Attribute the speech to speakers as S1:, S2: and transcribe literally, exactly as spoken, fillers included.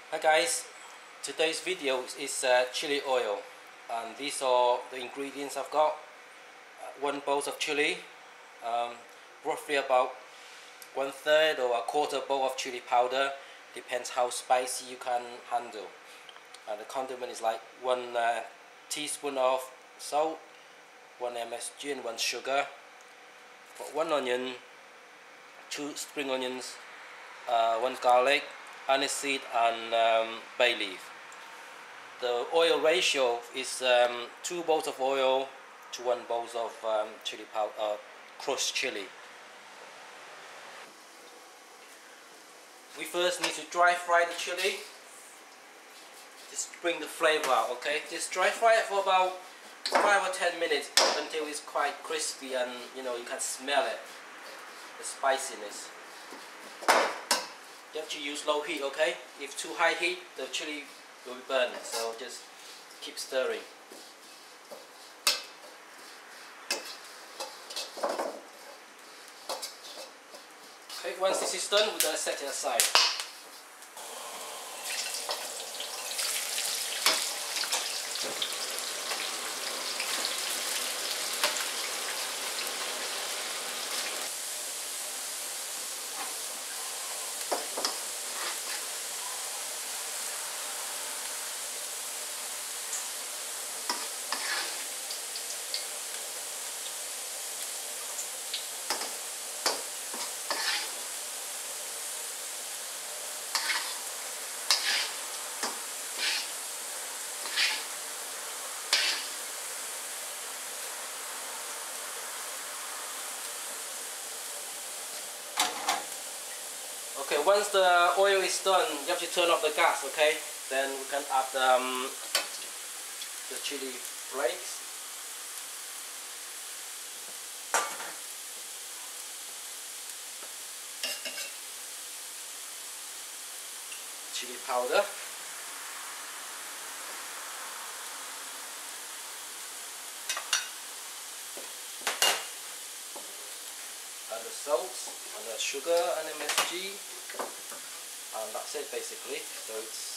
S1: Hi guys, today's video is uh, chili oil, and these are the ingredients I've got. Uh, one bowl of chili, um, roughly about one third or a quarter bowl of chili powder, depends how spicy you can handle. And the condiment is like one uh, teaspoon of salt, one M S G and one sugar, got one onion, two spring onions, uh, one garlic, aniseed and um, bay leaf. The oil ratio is um, two bowls of oil to one bowl of um, chili powder, uh, crushed chili. We first need to dry fry the chili. Just bring the flavor out, okay? Just dry fry it for about five or ten minutes until it's quite crispy and you know you can smell it, the spiciness. You have to use low heat, okay? If too high heat, the chili will be burned, so just keep stirring. Okay, once this is done, we're going to set it aside. Okay, once the oil is done, you have to turn off the gas, okay? Then we can add um, the chili flakes. Chili powder. And the salt, and the sugar and M S G, and that's it basically. So it's